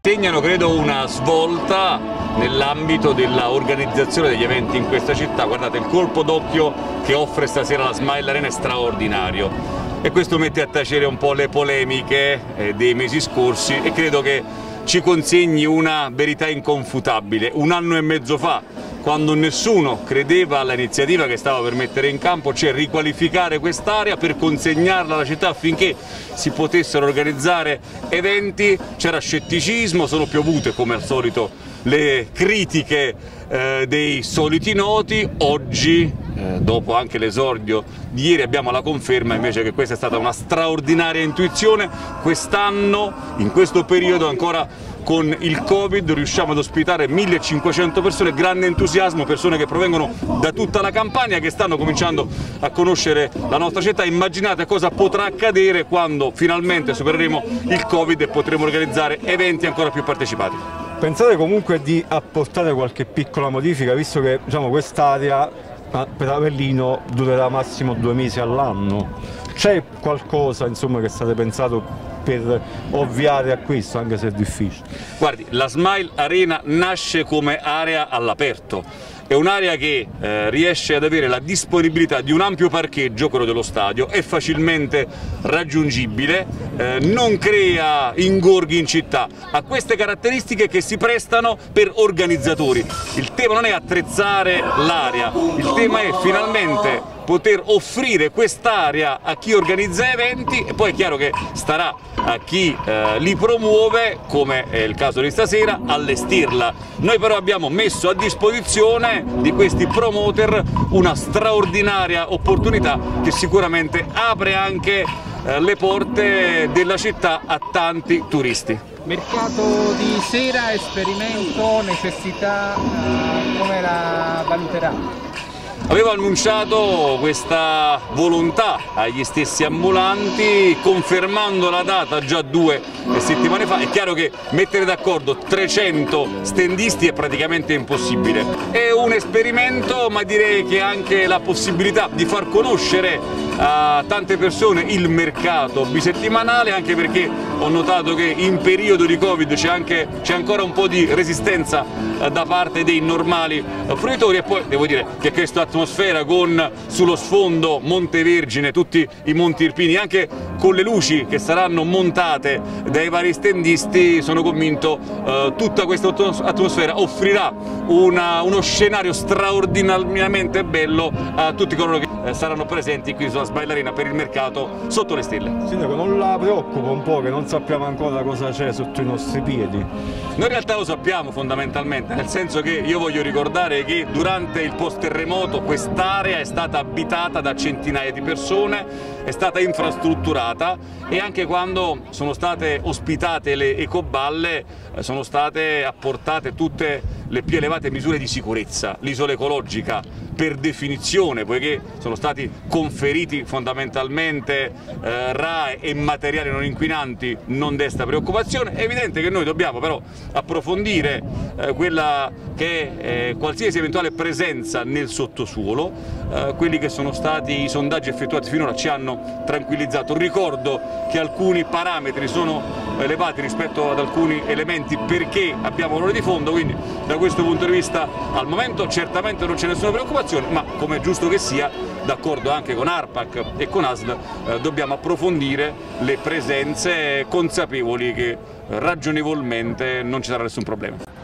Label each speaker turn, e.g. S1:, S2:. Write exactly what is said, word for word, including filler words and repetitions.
S1: Segnano credo una svolta nell'ambito dell'organizzazione degli eventi in questa città. Guardate, il colpo d'occhio che offre stasera la Smile Arena è straordinario e questo mette a tacere un po' le polemiche eh, dei mesi scorsi e credo che ci consegni una verità inconfutabile. Un anno e mezzo fa, quando nessuno credeva all'iniziativa che stava per mettere in campo, cioè riqualificare quest'area per consegnarla alla città affinché si potessero organizzare eventi, c'era scetticismo, sono piovute come al solito le critiche eh, dei soliti noti. Oggi, eh, dopo anche l'esordio di ieri, abbiamo la conferma invece che questa è stata una straordinaria intuizione. Quest'anno, in questo periodo ancora con il Covid, riusciamo ad ospitare millecinquecento persone, grande entusiasmo, persone che provengono da tutta la Campania, che stanno cominciando a conoscere la nostra città. Immaginate cosa potrà accadere quando finalmente supereremo il Covid e potremo organizzare eventi ancora più partecipati.
S2: Pensate comunque di apportare qualche piccola modifica, visto che diciamo, quest'area per Avellino durerà massimo due mesi all'anno? C'è qualcosa insomma, che state pensato per ovviare a questo, anche se è difficile?
S1: Guardi, la Smile Arena nasce come area all'aperto, è un'area che eh, riesce ad avere la disponibilità di un ampio parcheggio, quello dello stadio, è facilmente raggiungibile, eh, non crea ingorghi in città, ha queste caratteristiche che si prestano per organizzatori. Il tema non è attrezzare l'area, il tema è finalmente poter offrire quest'area a chi organizza eventi e poi è chiaro che starà a chi eh, li promuove, come è il caso di stasera, allestirla. Noi però abbiamo messo a disposizione di questi promoter una straordinaria opportunità che sicuramente apre anche eh, le porte della città a tanti turisti.
S3: Mercato di sera, esperimento, necessità, eh, come la valuterà?
S1: Avevo annunciato questa volontà agli stessi ambulanti, confermando la data già due settimane fa. È chiaro che mettere d'accordo trecento stendisti è praticamente impossibile. È un esperimento, ma direi che anche la possibilità di far conoscere a tante persone il mercato bisettimanale, anche perché ho notato che in periodo di Covid c'è anche c'è ancora un po' di resistenza da parte dei normali fruitori. E poi devo dire che questa atmosfera con sullo sfondo Montevergine, tutti i Monti Irpini, anche con le luci che saranno montate dai vari stendisti, sono convinto eh, tutta questa atmosfera offrirà una, uno scenario straordinariamente bello a tutti coloro che eh, saranno presenti qui sulla Smile Arena per il mercato sotto le stelle.
S2: Sindaco, non la preoccupa un po' che non sappiamo ancora cosa c'è sotto i nostri piedi?
S1: Noi in realtà lo sappiamo fondamentalmente, nel senso che io voglio ricordare che durante il post terremoto quest'area è stata abitata da centinaia di persone, è stata infrastrutturata e anche quando sono state ospitate le ecoballe eh, sono state apportate tutte le più elevate misure di sicurezza. L'isola ecologica per definizione, poiché sono stati conferiti fondamentalmente eh, R A E e materiali non inquinanti, non desta preoccupazione. È evidente che noi dobbiamo però approfondire eh, quella che è eh, qualsiasi eventuale presenza nel sottosuolo. Eh, quelli che sono stati i sondaggi effettuati finora ci hanno tranquillizzato. Ricordo che alcuni parametri sono elevati rispetto ad alcuni elementi perché abbiamo valore di fondo, quindi da questo punto di vista al momento certamente non c'è nessuna preoccupazione, ma come è giusto che sia, d'accordo anche con ARPAC e con A S L, eh, dobbiamo approfondire le presenze consapevoli che ragionevolmente non ci sarà nessun problema.